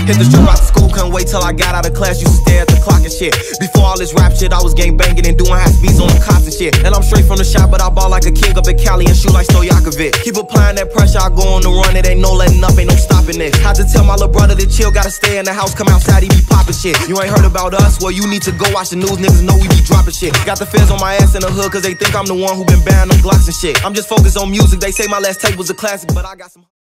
Hit the strip out the school, couldn't wait till I got out of class. Used to stare at the clock and shit. Before all this rap shit, I was gang banging and doing high speeds on the cops and shit. And I'm straight from the shop, but I ball like a king up at Cali and shoot like Stojakovic. Keep applying that pressure, I go on the run. It ain't no letting up, ain't no stopping it. Had to tell my little brother to chill, gotta stay in the house, come outside, he be popping shit. You ain't heard about us? Well, you need to go watch the news, niggas know we be dropping shit. Got the feds on my ass in the hood, cause they think I'm the one who been banning them Glocks and shit. I'm just focused on music, they say my last tape was a classic, but I got some